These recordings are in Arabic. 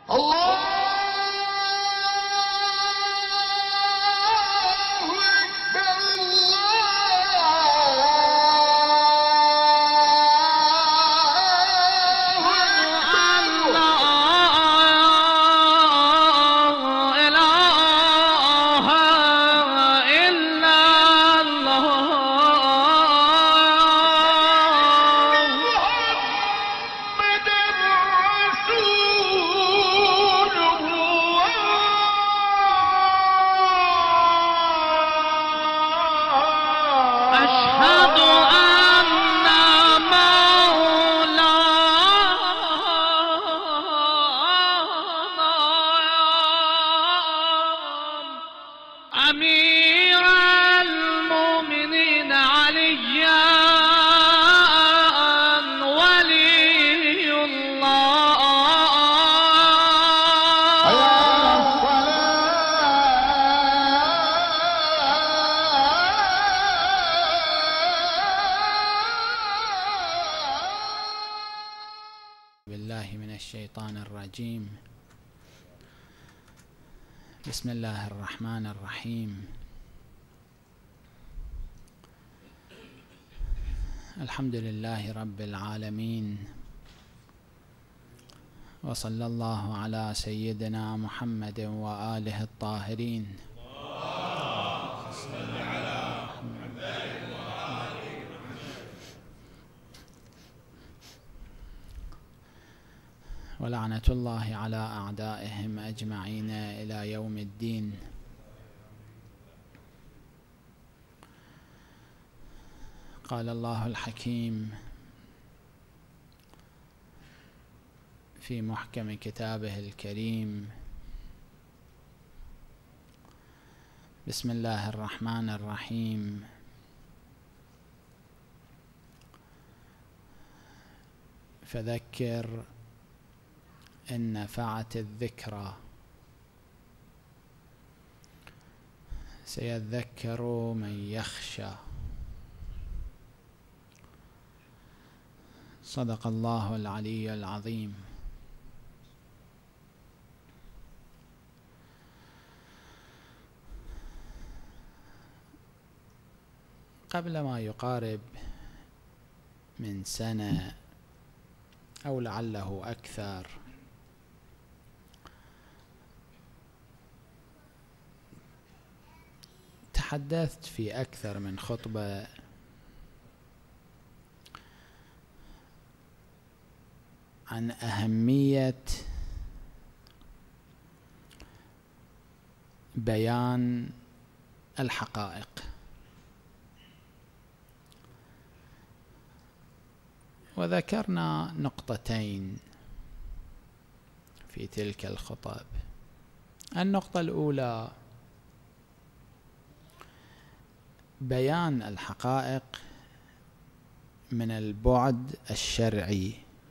بسم الله الرحمن الرحيم. الحمد لله رب العالمين، وصلى الله على سيدنا محمد وآله الطاهرين. ولعنة الله على أعدائهم أجمعين إلى يوم الدين. قال الله الحكيم في محكم كتابه الكريم: بسم الله الرحمن الرحيم. فذكر إن نفعت الذكرى، سيذكر من يخشى. صدق الله العلي العظيم. قبل ما يقارب من سنة أو لعله أكثر، تحدثت في أكثر من خطبة عن أهمية بيان الحقائق، وذكرنا نقطتين في تلك الخطب. النقطة الأولى بيان الحقائق من البعد الشرعي،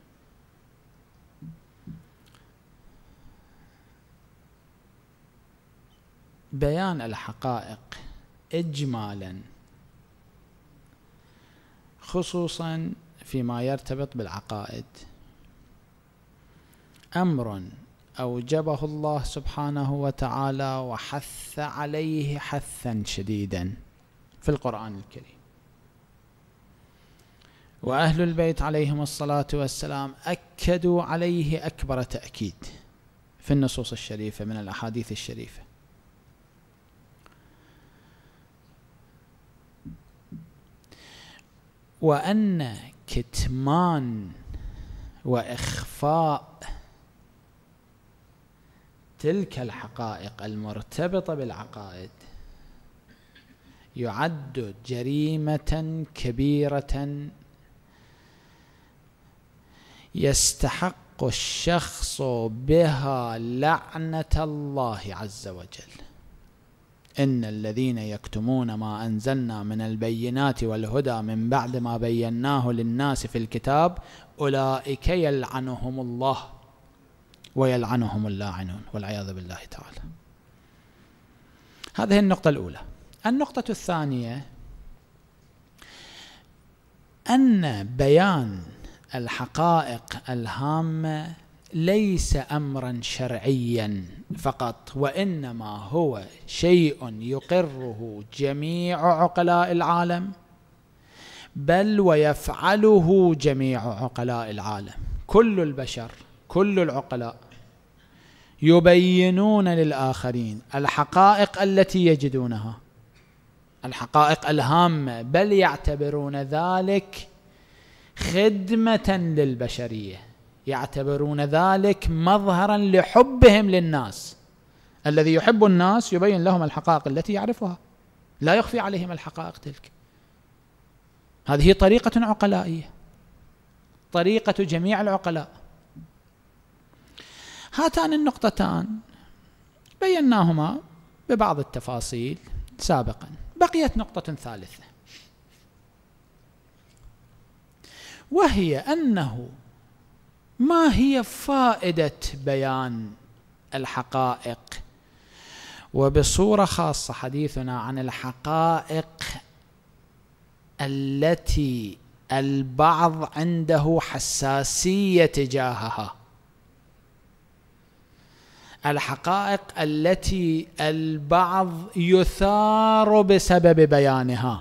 بيان الحقائق إجمالا، خصوصا فيما يرتبط بالعقائد، أمر أوجبه الله سبحانه وتعالى وحث عليه حثا شديدا في القرآن الكريم، وأهل البيت عليهم الصلاة والسلام أكدوا عليه أكبر تأكيد في النصوص الشريفة من الأحاديث الشريفة. وأن كتمان وإخفاء تلك الحقائق المرتبطة بالعقائد يعد جريمة كبيرة يستحق الشخص بها لعنة الله عز وجل. إن الذين يكتمون ما أنزلنا من البينات والهدى من بعد ما بيناه للناس في الكتاب أولئك يلعنهم الله ويلعنهم اللاعنون والعياذ بالله تعالى. هذه النقطة الأولى. النقطة الثانية أن بيان الحقائق الهامة ليس أمرا شرعيا فقط، وإنما هو شيء يقره جميع عقلاء العالم، بل ويفعله جميع عقلاء العالم. كل البشر، كل العقلاء يبينون للآخرين الحقائق التي يجدونها، الحقائق الهامة، بل يعتبرون ذلك خدمة للبشرية، يعتبرون ذلك مظهرا لحبهم للناس. الذي يحب الناس يبين لهم الحقائق التي يعرفها، لا يخفي عليهم الحقائق تلك. هذه طريقة عقلائية، طريقة جميع العقلاء. هاتان النقطتان بيناهما ببعض التفاصيل سابقا. بقيت نقطة ثالثة، وهي أنه ما هي فائدة بيان الحقائق، وبصورة خاصة حديثنا عن الحقائق التي البعض عنده حساسية تجاهها، الحقائق التي البعض يثار بسبب بيانها.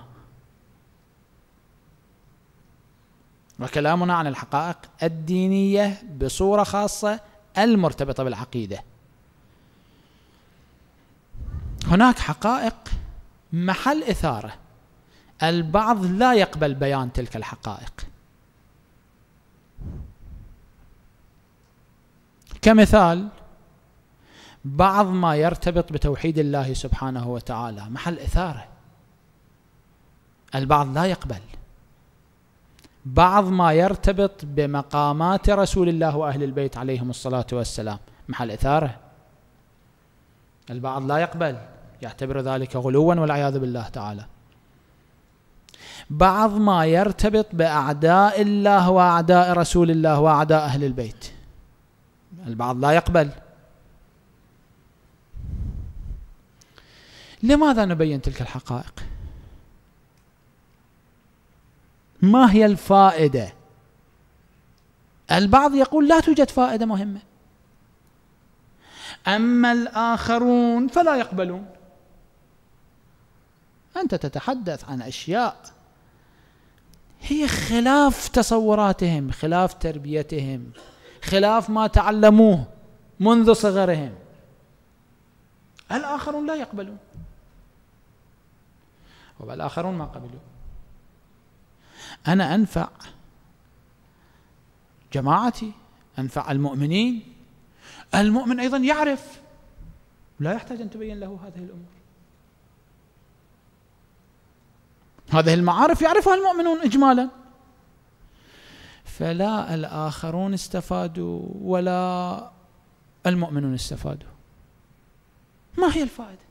وكلامنا عن الحقائق الدينية بصورة خاصة المرتبطة بالعقيدة. هناك حقائق محل إثارة، البعض لا يقبل بيان تلك الحقائق. كمثال بعض ما يرتبط بتوحيد الله سبحانه وتعالى محل إثارة، البعض لا يقبل. بعض ما يرتبط بمقامات رسول الله وأهل البيت عليهم الصلاة والسلام محل إثارة، البعض لا يقبل، يعتبر ذلك غلوا والعياذ بالله تعالى. بعض ما يرتبط بأعداء الله وأعداء رسول الله وأعداء أهل البيت، البعض لا يقبل. لماذا نبين تلك الحقائق؟ ما هي الفائدة؟ البعض يقول لا توجد فائدة مهمة، أما الآخرون فلا يقبلون. أنت تتحدث عن أشياء هي خلاف تصوراتهم، خلاف تربيتهم، خلاف ما تعلموه منذ صغرهم. الآخرون لا يقبلون، والآخرون ما قبلوا. أنا أنفع جماعتي، أنفع المؤمنين. المؤمن أيضا يعرف، لا يحتاج أن تبين له هذه الأمور. هذه المعارف يعرفها المؤمنون إجمالا، فلا الآخرون استفادوا ولا المؤمنون استفادوا. ما هي الفائدة؟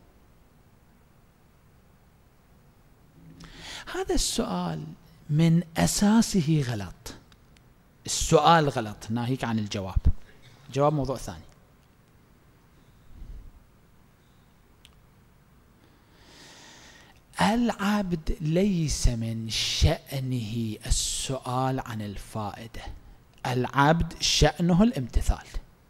هذا السؤال من أساسه غلط. السؤال غلط، ناهيك عن الجواب. الجواب موضوع ثاني. العبد ليس من شأنه السؤال عن الفائدة، العبد شأنه الامتثال.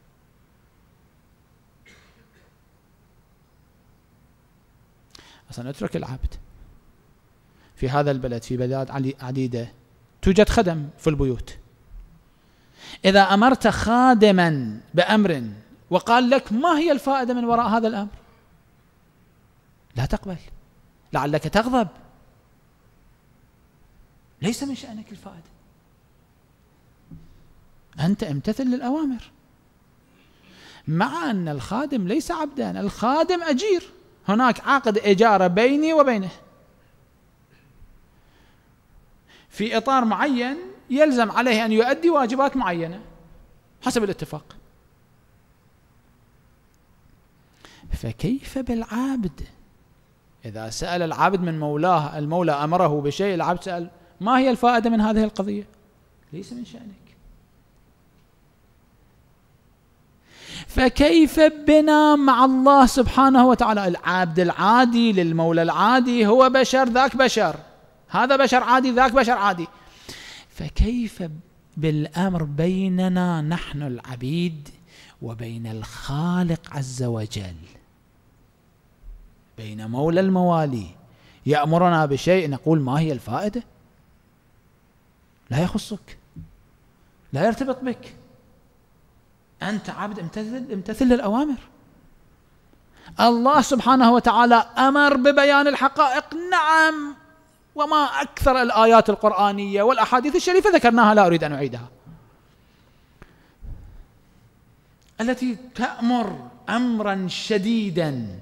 أصلا اترك العبد. في هذا البلد، في بلاد عديدة، توجد خدم في البيوت. إذا أمرت خادما بأمر وقال لك ما هي الفائدة من وراء هذا الأمر، لا تقبل، لعلك تغضب. ليس من شأنك الفائدة، أنت امتثل للأوامر. مع أن الخادم ليس عبدا، الخادم أجير، هناك عقد إجارة بيني وبينه في إطار معين، يلزم عليه أن يؤدي واجبات معينة حسب الاتفاق. فكيف بالعبد؟ إذا سأل العبد من مولاه، المولى أمره بشيء، العبد سأل ما هي الفائدة من هذه القضية؟ ليس من شأنك. فكيف بنا مع الله سبحانه وتعالى؟ العبد العادي للمولى العادي هو بشر، ذاك بشر، هذا بشر عادي، ذاك بشر عادي. فكيف بالأمر بيننا نحن العبيد وبين الخالق عز وجل، بين مولى الموالي يأمرنا بشيء نقول ما هي الفائدة؟ لا يخصك، لا يرتبط بك، أنت عبد امتثل للأوامر. الله سبحانه وتعالى أمر ببيان الحقائق، نعم، وما أكثر الآيات القرآنية والأحاديث الشريفة ذكرناها، لا أريد أن أعيدها، التي تأمر أمرا شديدا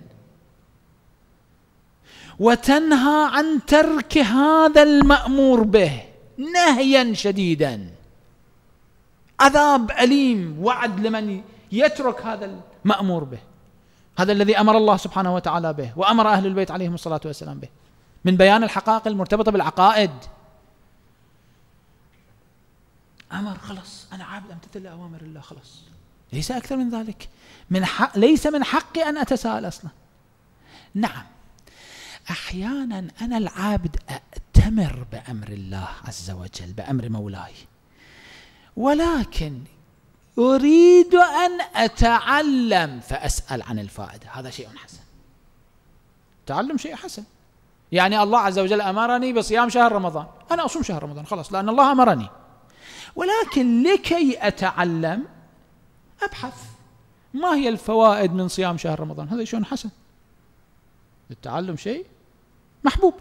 وتنهى عن ترك هذا المأمور به نهيا شديدا، عذاب أليم، وعد لمن يترك هذا المأمور به، هذا الذي أمر الله سبحانه وتعالى به وأمر أهل البيت عليهم الصلاة والسلام به، من بيان الحقائق المرتبطة بالعقائد. أمر، خلص أنا عابد أمتثل لأوامر الله، خلص، ليس أكثر من ذلك. ليس من حقي أن أتساءل أصلا. نعم، أحيانا أنا العابد أأتمر بأمر الله عز وجل، بأمر مولاي، ولكن أريد أن أتعلم فأسأل عن الفائدة، هذا شيء حسن، تعلم شيء حسن. يعني الله عز وجل أمرني بصيام شهر رمضان، أنا أصوم شهر رمضان خلاص لأن الله أمرني، ولكن لكي أتعلم أبحث ما هي الفوائد من صيام شهر رمضان، هذا شيء حسن، التعلم شيء محبوب.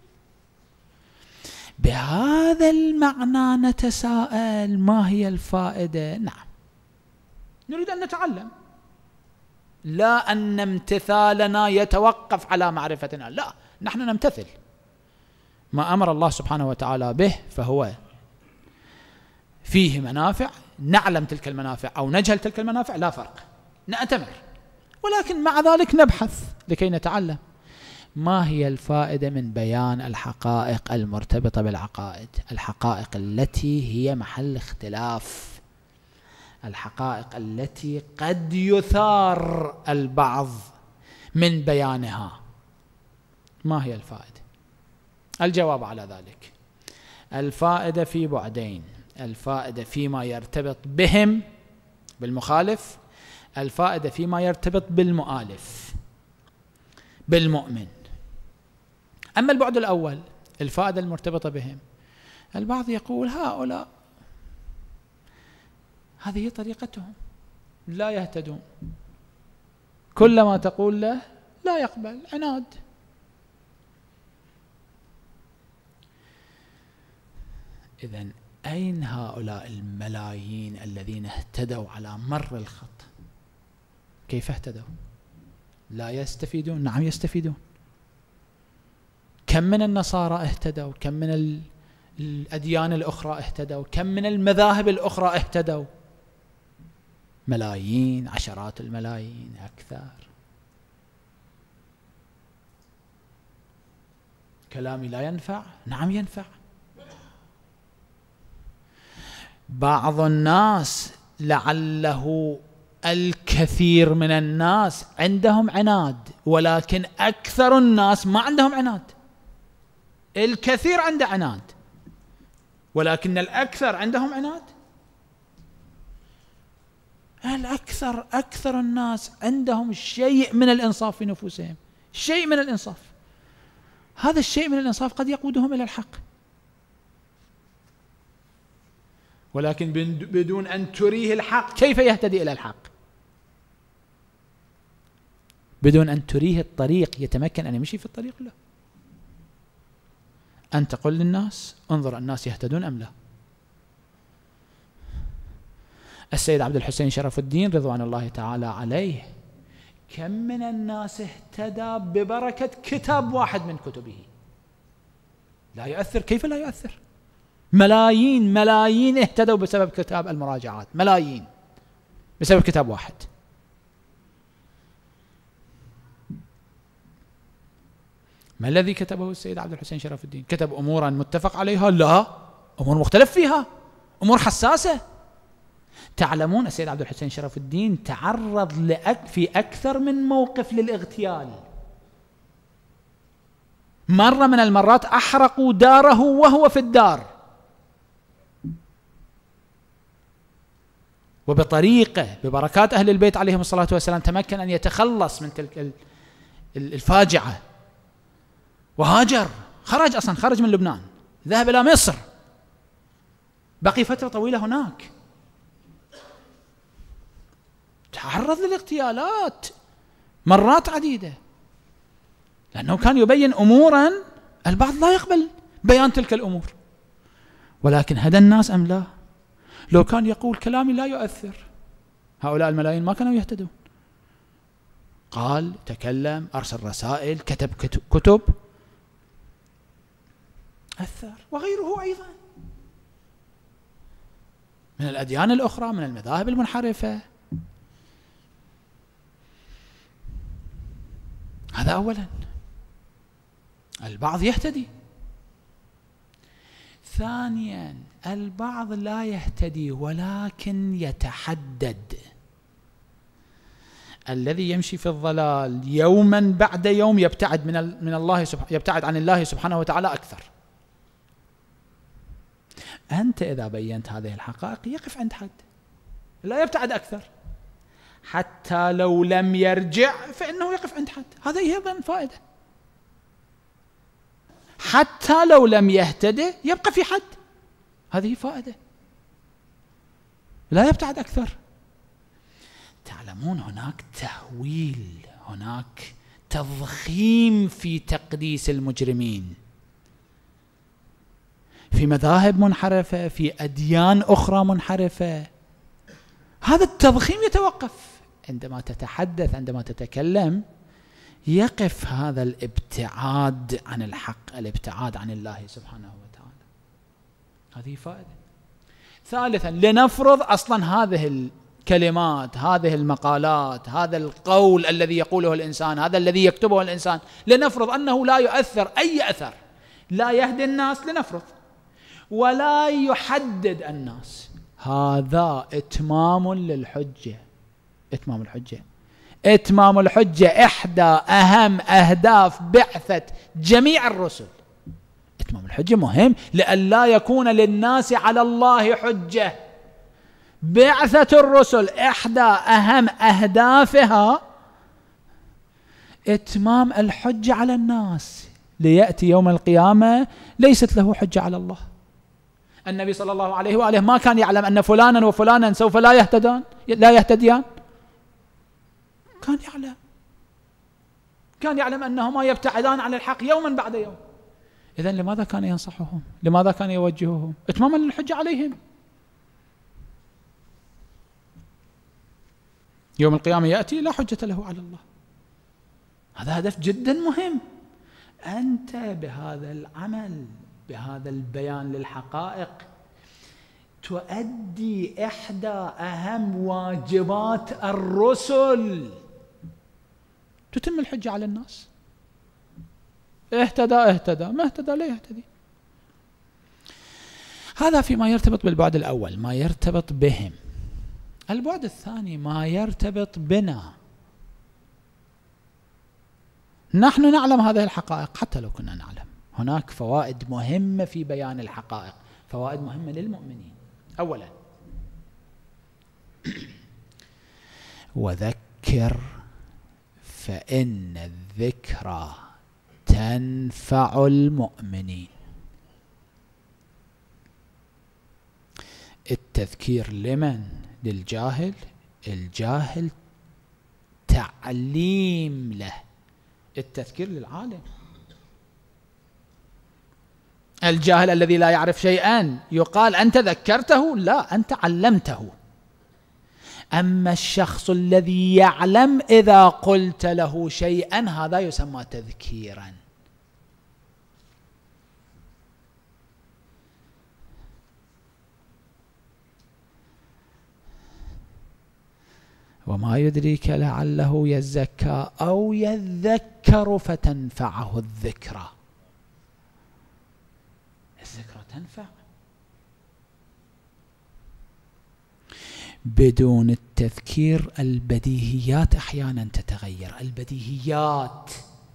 بهذا المعنى نتساءل ما هي الفائدة؟ نعم، نريد أن نتعلم، لا أن امتثالنا يتوقف على معرفتنا، لا، نحن نمتثل ما أمر الله سبحانه وتعالى به، فهو فيه منافع، نعلم تلك المنافع أو نجهل تلك المنافع لا فرق، نأتمر، ولكن مع ذلك نبحث لكي نتعلم ما هي الفائدة من بيان الحقائق المرتبطة بالعقائد، الحقائق التي هي محل اختلاف، الحقائق التي قد يثار البعض من بيانها. ما هي الفائدة؟ الجواب على ذلك، الفائدة في بعدين، الفائدة فيما يرتبط بهم بالمخالف، الفائدة فيما يرتبط بالمؤالف بالمؤمن. أما البعد الأول، الفائدة المرتبطة بهم، البعض يقول هؤلاء هذه طريقتهم، لا يهتدون، كلما تقول له لا يقبل، عناد. إذن أين هؤلاء الملايين الذين اهتدوا على مر الخط؟ كيف اهتدوا؟ لا يستفيدون؟ نعم يستفيدون. كم من النصارى اهتدوا، كم من الأديان الأخرى اهتدوا، كم من المذاهب الأخرى اهتدوا، ملايين، عشرات الملايين، أكثر. كلامي لا ينفع؟ نعم ينفع. بعض الناس، لعله الكثير من الناس عندهم عناد، ولكن أكثر الناس ما عندهم عناد. الكثير عنده عناد، ولكن الأكثر عندهم عناد. أكثر الناس عندهم شيء من الإنصاف في نفوسهم، شيء من الإنصاف، هذا الشيء من الإنصاف قد يقودهم إلى الحق، ولكن بدون أن تريه الحق كيف يهتدي إلى الحق؟ بدون أن تريه الطريق يتمكن أن يمشي في الطريق؟ لا. أن تقول للناس انظر الناس يهتدون أم لا. السيد عبد الحسين شرف الدين رضوان الله تعالى عليه، كم من الناس اهتدى ببركة كتاب واحد من كتبه. لا يؤثر؟ كيف لا يؤثر؟ ملايين اهتدوا بسبب كتاب المراجعات، ملايين بسبب كتاب واحد. ما الذي كتبه السيد عبد الحسين شرف الدين؟ كتب أمورا متفق عليها؟ لا، أمور مختلف فيها، أمور حساسة. تعلمون السيد عبد الحسين شرف الدين تعرض في أكثر من موقف للاغتيال. مرة من المرات أحرقوا داره وهو في الدار، وبطريقة ببركات أهل البيت عليهم الصلاة والسلام تمكن أن يتخلص من تلك الفاجعة، وهاجر، خرج من لبنان، ذهب إلى مصر، بقي فترة طويلة هناك، تعرض للاغتيالات مرات عديدة، لأنه كان يبين أمورا البعض لا يقبل بيان تلك الأمور. ولكن هدى الناس أم لا؟ لو كان يقول كلامي لا يؤثر، هؤلاء الملايين ما كانوا يهتدون. قال، تكلم، أرسل رسائل، كتب كتب، أثر. وغيره أيضا من الأديان الأخرى، من المذاهب المنحرفة. هذا أولا، البعض يهتدي. ثانيا، البعض لا يهتدي ولكن يتحدد. الذي يمشي في الضلال يوما بعد يوم يبتعد من الله، يبتعد عن الله سبحانه وتعالى أكثر. أنت إذا بينت هذه الحقائق يقف عند حد، لا يبتعد أكثر، حتى لو لم يرجع فإنه يقف عند حد. هذا أيضا فائدة. حتى لو لم يهتدي يبقى في حد، هذه فائدة، لا يبتعد أكثر. تعلمون هناك تهويل، هناك تضخيم في تقديس المجرمين، في مذاهب منحرفة، في أديان أخرى منحرفة. هذا التضخيم يتوقف عندما تتحدث، عندما تتكلم يقف هذا الابتعاد عن الحق، الابتعاد عن الله سبحانه وتعالى. هذه فائدة. ثالثا، لنفرض أصلا هذه الكلمات، هذه المقالات، هذا القول الذي يقوله الإنسان، هذا الذي يكتبه الإنسان، لنفرض أنه لا يؤثر أي أثر، لا يهدي الناس، لنفرض، ولا يحدد الناس. هذا إتمام للحجة. إتمام الحجة، إتمام الحجة إحدى أهم أهداف بعثة جميع الرسل. إتمام الحجة مهم لئلا يكون للناس على الله حجة. بعثة الرسل إحدى أهم أهدافها إتمام الحجة على الناس، ليأتي يوم القيامة ليست له حجة على الله. النبي صلى الله عليه وآله ما كان يعلم أن فلانا وفلانا سوف لا يهتديان. كان يعلم أنهما يبتعدان عن الحق يوما بعد يوم. إذن لماذا كان ينصحهم؟ لماذا كان يوجههم؟ إتماما للحجة عليهم. يوم القيامة يأتي لا حجة له على الله. هذا هدف جدا مهم. أنت بهذا العمل، بهذا البيان للحقائق، تؤدي إحدى أهم واجبات الرسل، تتم الحجة على الناس. اهتدى، ما اهتدى لا يهتدي. هذا فيما يرتبط بالبعد الأول، ما يرتبط بهم. البعد الثاني ما يرتبط بنا. نحن نعلم هذه الحقائق حتى لو كنا نعلم. هناك فوائد مهمة في بيان الحقائق، فوائد مهمة للمؤمنين. أولا، وذكر فإن الذكرى تنفع المؤمنين. التذكير لمن؟ للجاهل. الجاهل تعليم له. التذكير للعالم. الجاهل الذي لا يعرف شيئا يقال أنت ذكرته؟ لا، أنت علمته. أما الشخص الذي يعلم إذا قلت له شيئا هذا يسمى تذكيرا. وما يدريك لعله يزكى أو يذكر فتنفعه الذكرى. الذكرى تنفع. بدون التذكير البديهيات أحيانا تتغير، البديهيات،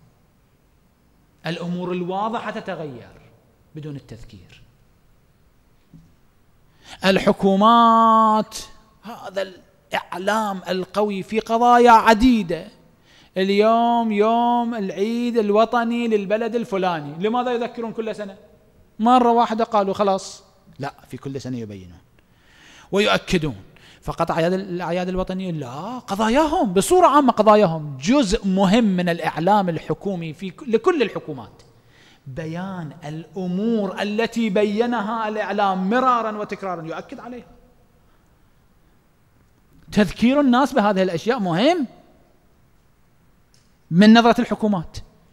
الأمور الواضحة تتغير بدون التذكير. الحكومات هذا الإعلام القوي في قضايا عديدة. اليوم يوم العيد الوطني للبلد الفلاني، لماذا يذكرون كل سنة؟ مرة واحدة قالوا خلاص، لا، في كل سنة يبينون ويؤكدون. فقط الأعياد الوطنية لا، قضاياهم بصورة عامة، قضاياهم جزء مهم من الإعلام الحكومي لكل الحكومات، بيان الأمور التي بينها الإعلام مرارا وتكرارا يؤكد عليها. تذكير الناس بهذه الأشياء مهم من نظرة الحكومات.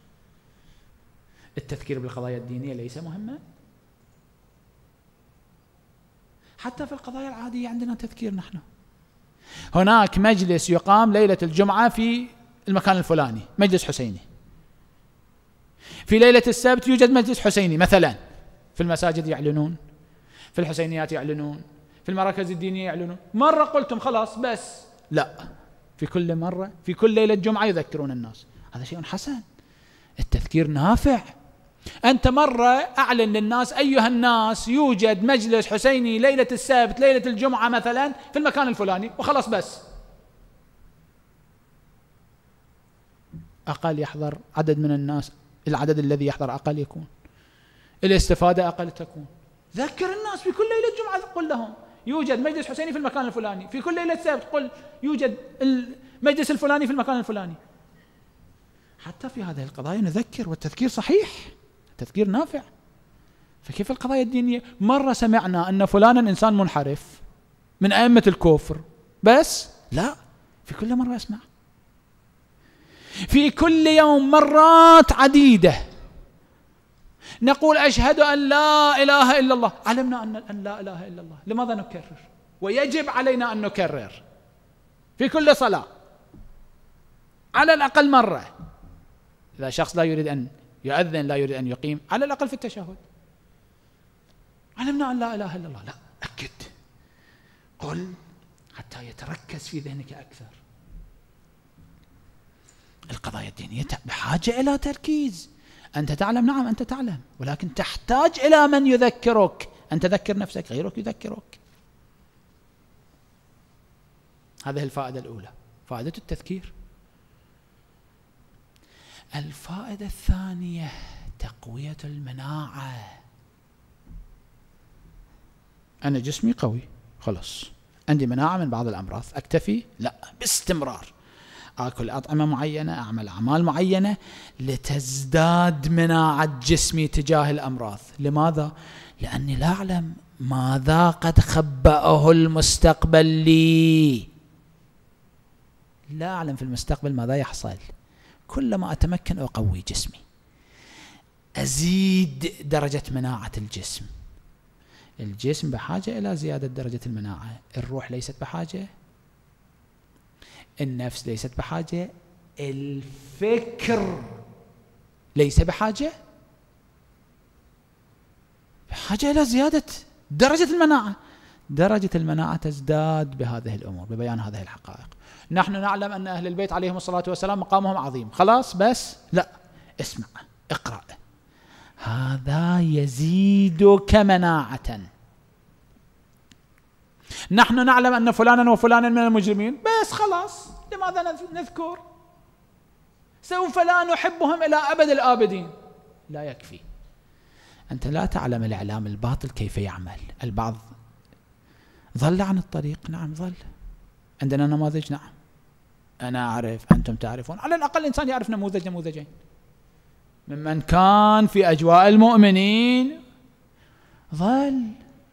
التذكير بالقضايا الدينية ليس مهما؟ حتى في القضايا العادية عندنا تذكير. نحن هناك مجلس يقام ليلة الجمعة في المكان الفلاني، مجلس حسيني. في ليلة السبت يوجد مجلس حسيني مثلا، في المساجد يعلنون، في الحسينيات يعلنون، في المراكز الدينية يعلنون. مرة قلتم خلاص بس، لا، في كل مرة في كل ليلة جمعة يذكرون الناس. هذا شيء حسن، التذكير نافع. أنت مرة أعلن للناس أيها الناس يوجد مجلس حسيني ليلة السبت ليلة الجمعة مثلا في المكان الفلاني، وخلاص بس. أقل يحضر عدد من الناس، العدد الذي يحضر أقل يكون، الاستفادة أقل تكون. ذكر الناس في كل ليلة جمعة، قل لهم يوجد مجلس حسيني في المكان الفلاني، في كل ليلة سبت قل يوجد المجلس الفلاني في المكان الفلاني. حتى في هذه القضايا نذكر، والتذكير صحيح، التذكير نافع. فكيف القضايا الدينية؟ مرة سمعنا أن فلانا إنسان منحرف من أئمة الكفر، بس لا، في كل مرة أسمع، في كل يوم مرات عديدة نقول أشهد أن لا إله إلا الله. علمنا أن لا إله إلا الله، لماذا نكرر؟ ويجب علينا أن نكرر في كل صلاة على الأقل مرة. إذا شخص لا يريد أن يؤذن، لا يريد أن يقيم، على الأقل في التشهد علمنا أن لا إله إلا الله. لا، أكد، قل حتى يتركز في ذهنك أكثر. القضايا الدينية بحاجة إلى تركيز. أنت تعلم، نعم أنت تعلم، ولكن تحتاج إلى من يذكرك. أن تذكر نفسك، غيرك يذكرك. هذه الفائدة الأولى، فائدة التذكير. الفائدة الثانية تقوية المناعة. أنا جسمي قوي، خلاص عندي مناعة من بعض الأمراض، أكتفي؟ لا، باستمرار آكل أطعمة معينة، أعمل أعمال معينة لتزداد مناعة جسمي تجاه الأمراض. لماذا؟ لأني لا أعلم ماذا قد خبأه المستقبل لي. لا أعلم في المستقبل ماذا يحصل. كلما أتمكن أقوي جسمي، أزيد درجة مناعة الجسم. الجسم بحاجة إلى زيادة درجة المناعة، الروح ليست بحاجة، النفس ليست بحاجة، الفكر ليس بحاجة إلى زيادة درجة المناعة. درجة المناعة تزداد بهذه الأمور، ببيان هذه الحقائق. نحن نعلم أن أهل البيت عليهم الصلاة والسلام مقامهم عظيم، خلاص بس لا، اسمع، اقرأ، هذا يزيدك مناعة. نحن نعلم أن فلانا وفلانا من المجرمين، بس خلاص، لماذا نذكر؟ سوف لا نحبهم إلى أبد الآبدين. لا يكفي. أنت لا تعلم الإعلام الباطل كيف يعمل. البعض ظل عن الطريق، نعم ظل، عندنا نماذج، نعم أنا أعرف، أنتم تعرفون، على الأقل الإنسان يعرف نموذجين ممن كان في أجواء المؤمنين ظل.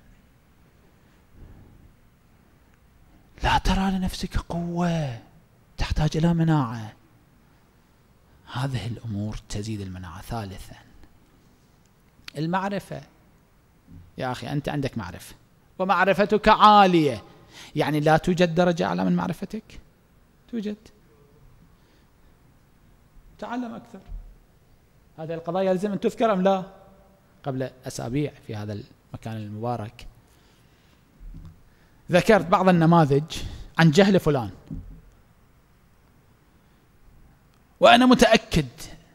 لا ترى لنفسك قوة، تحتاج إلى مناعة. هذه الأمور تزيد المناعة. ثالثا المعرفة. يا أخي أنت عندك معرفة ومعرفتك عالية، يعني لا توجد درجة أعلى من معرفتك؟ توجد. تعلم أكثر. هذه القضايا يلزم أن تذكر أم لا؟ قبل أسابيع في هذا المكان المبارك ذكرت بعض النماذج عن جهل فلان، وأنا متأكد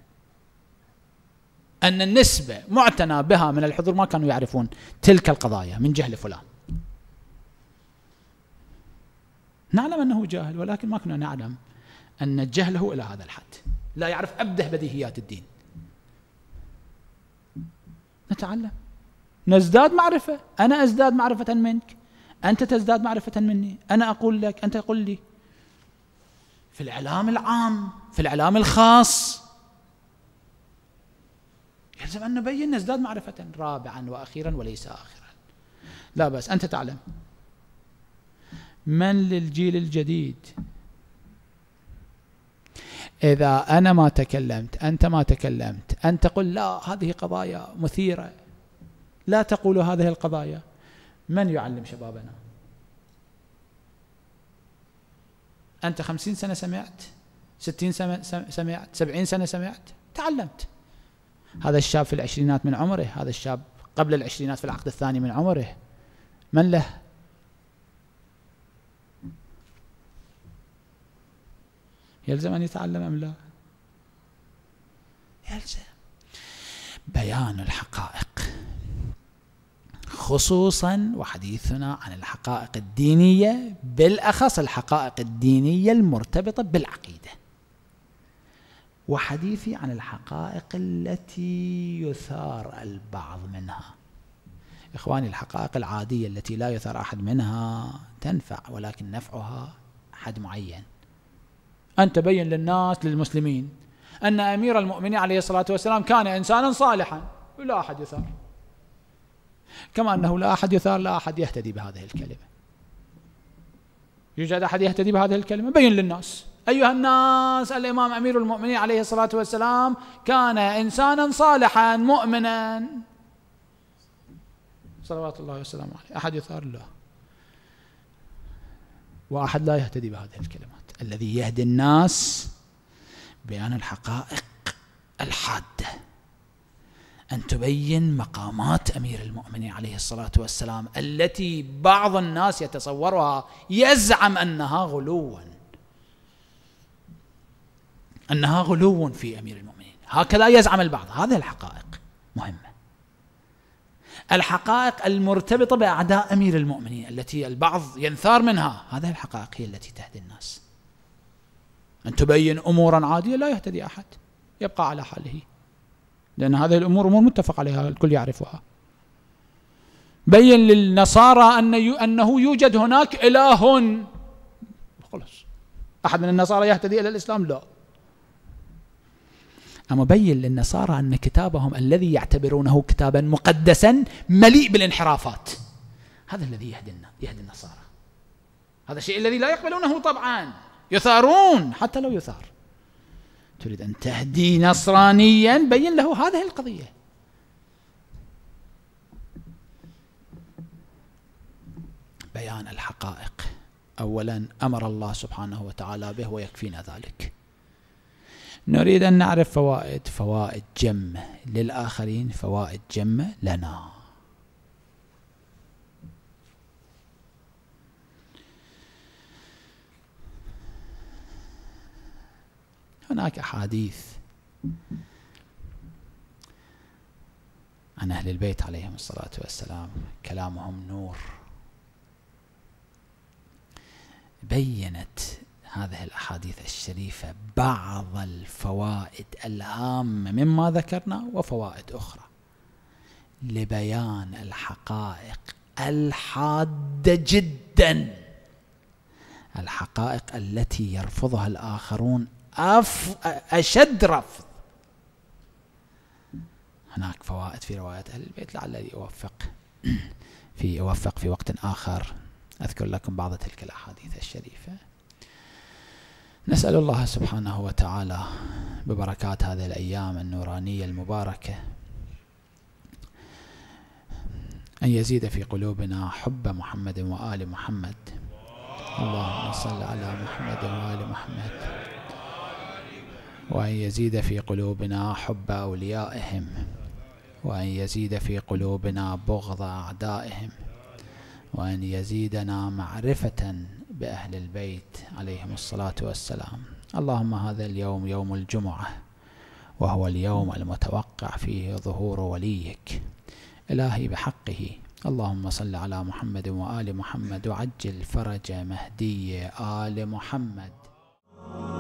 أن النسبة معتنى بها من الحضور ما كانوا يعرفون تلك القضايا من جهل فلان. نعلم أنه جاهل، ولكن ما كنا نعلم أن جهله إلى هذا الحد، لا يعرف أبده بديهيات الدين. نتعلم، نزداد معرفة، أنا أزداد معرفة منك، أنت تزداد معرفة مني، أنا أقول لك، أنت تقول لي. في الإعلام العام، في الإعلام الخاص، يلزم أن نبين، نزداد معرفة. رابعا وأخيرا وليس آخرا، لا بس أنت تعلم، من للجيل الجديد إذا أنا ما تكلمت، أنت ما تكلمت، أن تقول لا هذه قضايا مثيرة، لا تقولوا هذه القضايا، من يعلم شبابنا؟ أنت 50 سنة سمعت، 60 سنة سمعت، 70 سنة سمعت، تعلمت. هذا الشاب في العشرينات من عمره، هذا الشاب قبل العشرينات في العقد الثاني من عمره، من له؟ يلزم أن يتعلم أم لا؟ يلزم. بيان الحقائق، خصوصا وحديثنا عن الحقائق الدينية، بالأخص الحقائق الدينية المرتبطة بالعقيدة، وحديثي عن الحقائق التي يثار البعض منها. إخواني، الحقائق العادية التي لا يثار أحد منها تنفع، ولكن نفعها حد معين. أن تبين للناس، للمسلمين، أن أمير المؤمنين عليه الصلاة والسلام كان إنسانا صالحا، ولا أحد يثار، كما أنه لا أحد يثار، لا أحد يهتدي بهذه الكلمة. يوجد أحد يهتدي بهذه الكلمة؟ بين للناس، أيها الناس، الإمام أمير المؤمنين عليه الصلاة والسلام كان إنسانا صالحا مؤمنا صلوات الله وسلامه عليه. أحد يثار؟ لا. وأحد لا يهتدي بهذه الكلمات. الذي يهدي الناس بيان الحقائق الحادة، أن تبين مقامات أمير المؤمنين عليه الصلاة والسلام التي بعض الناس يتصورها، يزعم أنها غلوا، أنها غلو في أمير المؤمنين، هكذا يزعم البعض. هذه الحقائق مهمة، الحقائق المرتبطة بأعداء أمير المؤمنين التي البعض ينثار منها، هذه الحقائق هي التي تهدي الناس. أن تبين أمورا عادية لا يهتدي أحد، يبقى على حاله، لأن هذه الأمور أمور متفق عليها، الكل يعرفها. بين للنصارى أنه يوجد هناك إله، خلص، أحد من النصارى يهتدي إلى الإسلام؟ لا. أما بين للنصارى أن كتابهم الذي يعتبرونه كتابا مقدسا مليء بالانحرافات، هذا الذي يهدي النصارى. هذا الشيء الذي لا يقبلونه طبعا، يثارون حتى لو يثار. تريد أن تهدي نصرانيا، بين له هذه القضية. بيان الحقائق أولا أمر الله سبحانه وتعالى به ويكفينا ذلك. نريد أن نعرف فوائد جمة للآخرين، فوائد جمة لنا. هناك أحاديث عن أهل البيت عليهم الصلاة والسلام، كلامهم نور، بيّنت هذه الأحاديث الشريفة بعض الفوائد الهامة مما ذكرنا، وفوائد أخرى لبيان الحقائق الحادة جدا، الحقائق التي يرفضها الآخرون أشد رفض. هناك فوائد في رواية أهل البيت، لعلي أوفق في وقت آخر أذكر لكم بعض تلك الأحاديث الشريفة. نسأل الله سبحانه وتعالى ببركات هذه الأيام النورانية المباركة أن يزيد في قلوبنا حب محمد وآل محمد. اللهم صل على محمد وآل محمد. وأن يزيد في قلوبنا حب أوليائهم، وأن يزيد في قلوبنا بغض أعدائهم، وأن يزيدنا معرفة بأهل البيت عليهم الصلاة والسلام. اللهم هذا اليوم يوم الجمعة، وهو اليوم المتوقع فيه ظهور وليك. إلهي بحقه اللهم صل على محمد وآل محمد وعجل فرج مهدي آل محمد.